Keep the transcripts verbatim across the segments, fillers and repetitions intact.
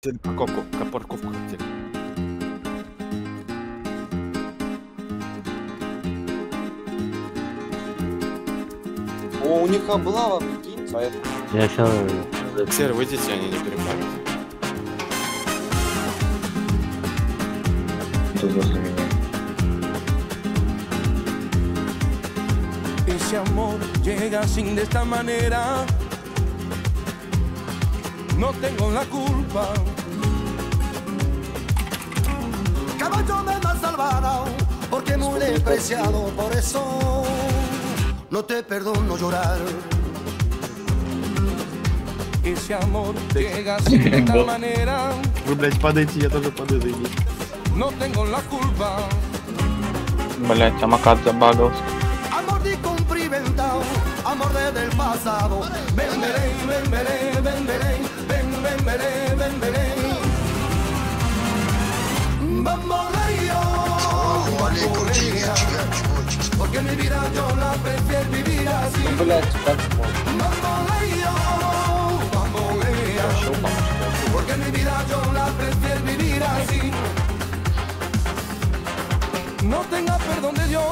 Взяли парковку, парковку взяли. О, у них облава, прикинь, поэтому... Я сейчас... Серый, выйдите, они не перепадут. Тут возле меня. Ese amor llega sin de esta manera. No tengo la culpa. Caballo me has salvado, porque muy despreciado, por eso no te perdono llorar. Ese amor llega sin de esta manera. Вы, блядь, падаете, я тоже падаю, заебись. No tengo la culpa. Блять, самокат забагался. Amor incumplimentado, amor desde el pasado. Ven, veré, ven, veré, ven, veré, ven, ven, veré, ven, veré. Bamboleo, bambolea, porque mi vida yo la prefiero vivir así. Блять, как Bamboleo, bambolea, porque mi vida yo la prefiero vivir así. No tenga perdón de Dios.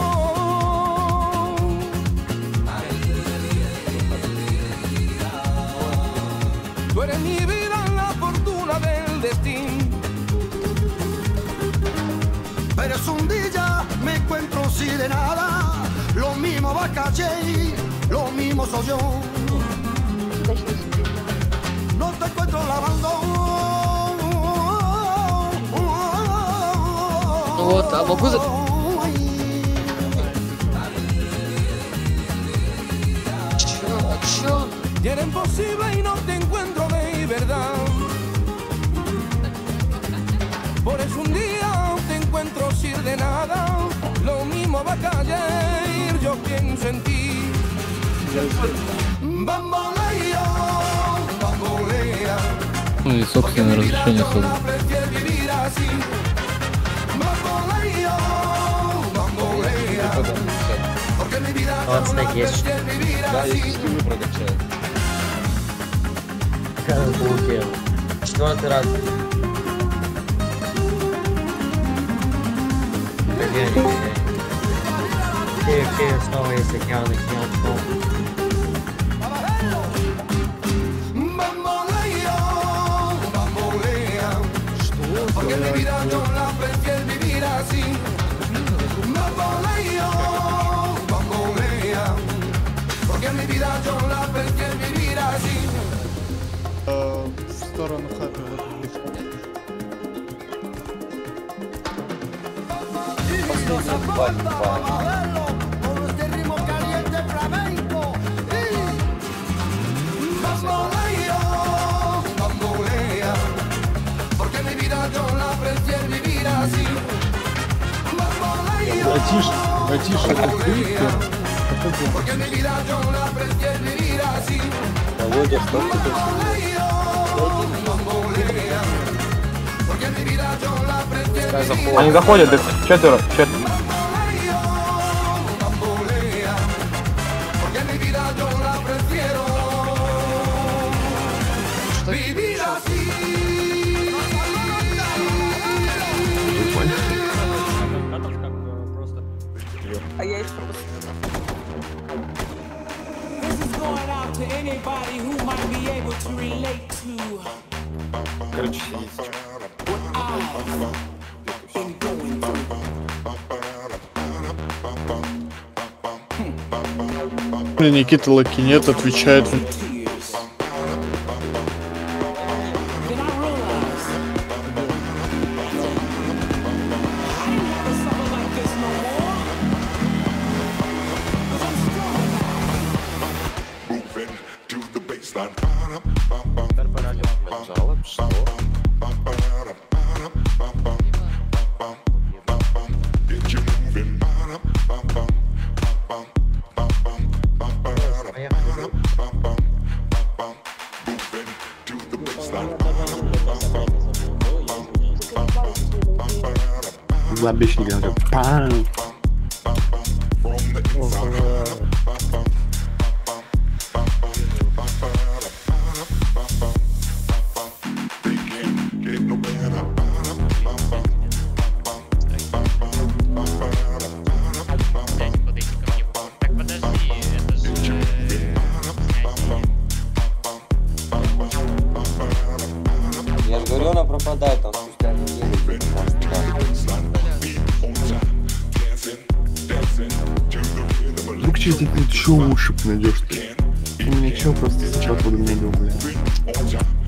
Tú eres mi vida, la fortuna del destino. Pero es un día me encuentro sin de nada. Lo mismo va a calle, lo mismo soy yo. No te encuentro lavando. Вот, а могу за... Y era imposible y no te encuentro de verdad. Por eso un día te encuentro sin de nada. Lo mismo va a caer, yo pienso en ti. Bamboleo, bambolea. Ну и собственное разрешение создать. Bamboleo, bambolea. Porque mi vida yo двадцать la есть. prefiero vivir Да, así. если стимы прокачают. Получил. Четвертый раз. Гоняй, гоняй. Окей, окей, снова есть океан, океан, снова. Bamboleo, bambolea. Porque mi vida yo la prefiero vivir así. Bamboleo, bambolea. Porque mi vida yo la prefiero vivir así. В сторону хаты. Con este ritmo caliente flamenco. Bamboleo, bambolea. Porque mi vida yo la prefiero vivir así. Bamboleo, Братиш, братиш, porque mi vida yo la prefiero vivir así. Володя, что ты тут? Bambolea, porque mi vida yo la prefiero vivir Они заходят, их четверо, четверо. bambolea, porque mi vida yo la prefiero vivir así. This is going out to anybody who might be able to relate to Короче, сидите. been going through. Никита Лакинет отвечает. Tears. Then I realized I ain't never suffer like this no more. 'Cause I'm strong now. Moving to the baseline. Get you moving. Moving to the baseline. Обычный говорю. Пам. From the inside. They can't get че ты тут еще ушиб найдешь ты? У меня чё просто сейчас под меня, блядь.